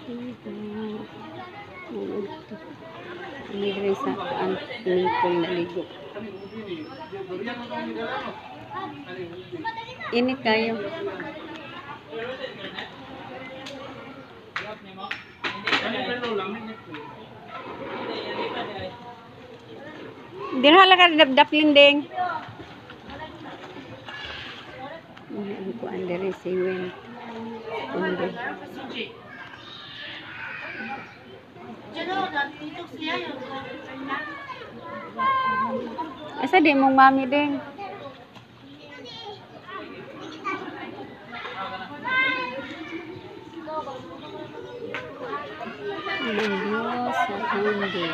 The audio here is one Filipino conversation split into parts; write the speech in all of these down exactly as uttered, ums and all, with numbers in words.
Ini rin sa ang nipol na ligo. Init kayo. Dirhala ka dap-dap linding. Ang kuan diri siwen. Undo. Asa di mong mami ding? Diyos sa mundo.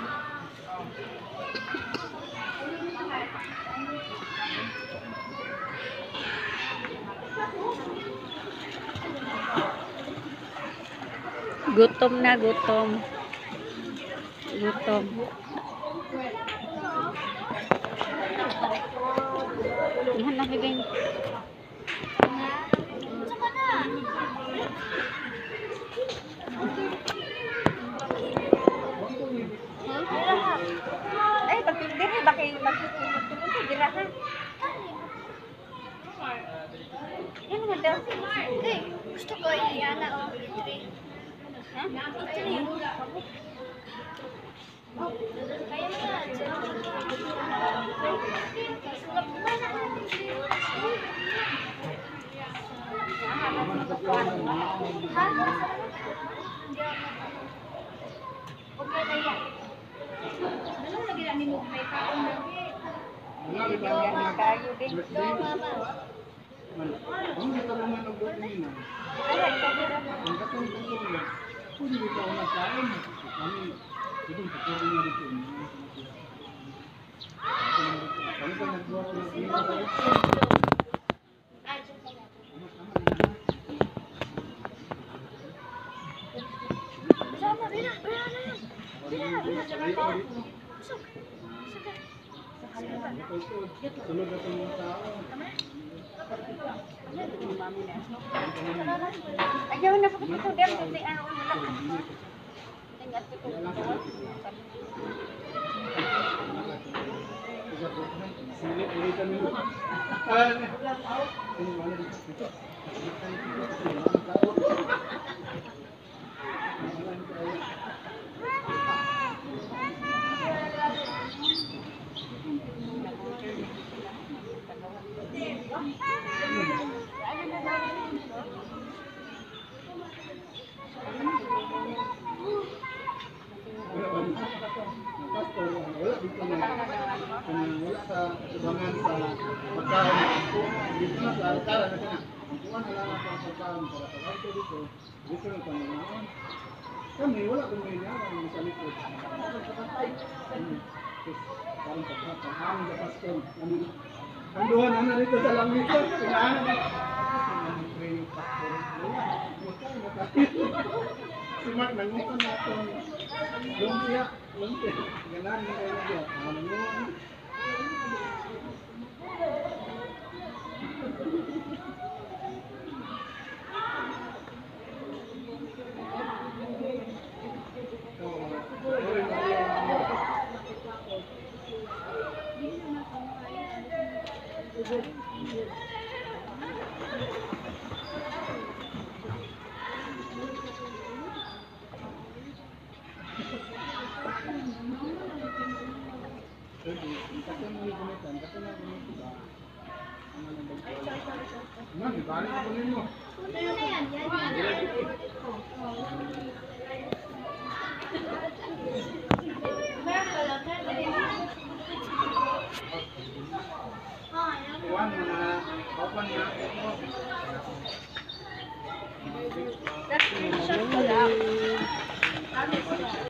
Gutom na gutom. Gutom. Ihan na bigay. Ay, pagpindir eh, bakit magpipindir sa girahan? Yan naman daw. Okay, gusto ko iyan na o. Ha? Ito yun. Kaya na. Okay na yan. Ano lagi namin mo may kaon lagi? Hindi ganyan kayo din. Do, mama. Ang dito naman ang buhay nila. Ang katong tungkol nila. Kung hindi ka una sa akin, kami, itong patuloy niya dito. Kami ka nagbuwa ko ng ina sa ito. Sama, bina, bina na yan. Bina, bina, bina. Pasok. Sunod na itong mga tao. Ayaw na po ito dem kasi ano wala. Tingnan ko. Silit ulitan nila. Wala dito na wala sa subangan sa pagkain dito na sa altara na sina kuha na lang ang pagkain para sa auto dito dito na pangalaman kami wala kung may naman sa likod parang pagkakaan sa pastor ang duha na na dito sa langit kailangan na training pastor si Mark nangutan na itong lumpia, lumpia. Ganan mo kayo niya. Ano? Mami, balik ko nimo. Kuan na, open na. That's